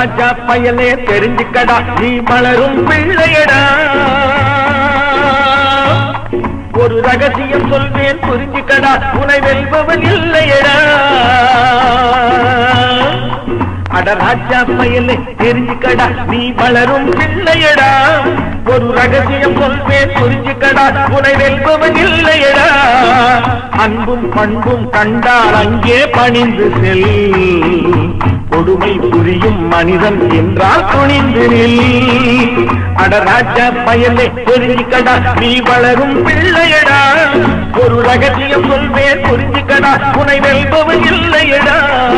ராஜா பயலே தெரிஞ்சுக்கடா நீ வளரும் பிள்ளையடா ஒரு ரகசியம் சொல்வேன் புரிஞ்சுக்கடா உனை வெல்பவன் இல்லையடா அட ராஜா பயலே தெரிஞ்சுக்கடா நீ வளரும் பிள்ளையடா ஒரு ரகசியம் சொல்வேன் புரிஞ்சுக்கடா உனை வெல்பவன் இல்லையடா அன்பும் பண்பும் கண்டால் அங்கே பணிந்து செல் கொடுமை புரியும் மனிதன் என்றால் துணிந்து நில் அட ராஜா பயலே தெரிஞ்சுக்கடா நீ வளரும் பிள்ளையடா ஒரு ரகசியம் சொல்வேன் புரிஞ்சுக்கடா உனை வெல்பவன் இல்லையடா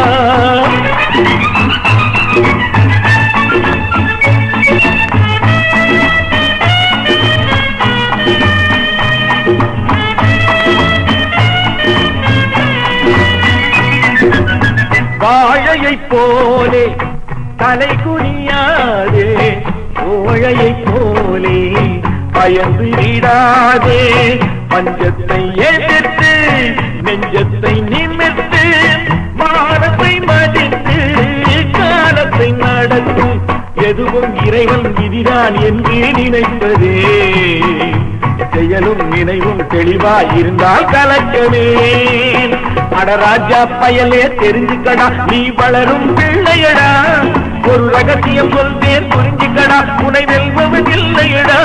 வாழையை போலே தலை குனியாதே கோழையை போலே பயந்து விடாதே பஞ்சத்தை எதிர்த்து நெஞ்சத்தை நிமிர்த்து வானத்தை மதித்து காலத்தை நடத்து எதுவும் இறைவன் விதிதான் என்று நினைப்பதே செயலும் நினைவும் தெளிவாய் இருந்தால் கலக்கமே அட ராஜா பயலே தெரிஞ்சுக்கடா நீ வளரும் பிள்ளையடா ஒரு ரகசியம் சொல்வேன் புரிஞ்சுக்கடா உனை வெல்பவன் இல்லையடா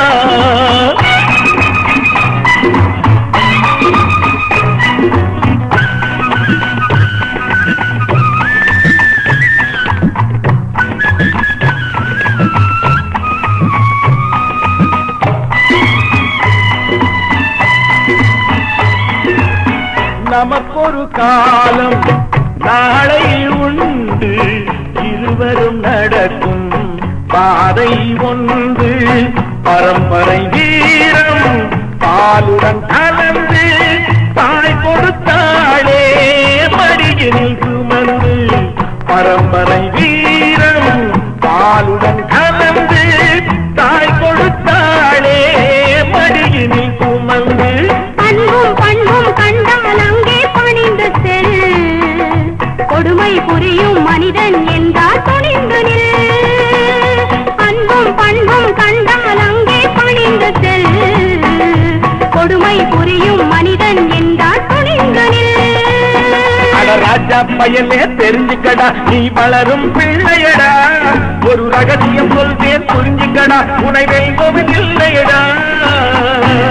நமக்கொரு காலம் நாளை உண்டு இருவரும் நடக்கும் பாதை ஒன்று பரம்பரை வீரம் பாலுடன் கலந்து தாய் கொடுத்தாளே மடியினில் சுமந்து பரம்பரை வீரம் பாலுடன் கலந்து தாய் கொடுத்தாளே மடியினில் சுமந்து அன்பும் பண்பும் கண்டால் அங்கே பணிந்து செல் கொடுமை புரியும் மனிதன் என்றால் துணிந்து நில் அன்பும் பண்பும் கண்டால் அங்கே பணிந்து செல் கொடுமை புரியும் மனிதன் என்றால் துணிந்து நில் அட ராஜா பயலே தெரிஞ்சுக்கடா நீ வளரும் பிள்ளையடா ஒரு ரகசியம் சொல்வேன் புரிஞ்சுக்கடா உனை வெல்பவன் இல்லையடா